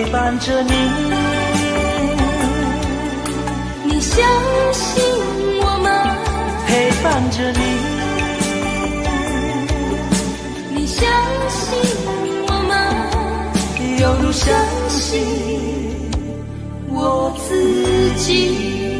伴着你。 你相信我吗？ 陪伴着你。 你相信我吗？ 犹如相信我自己。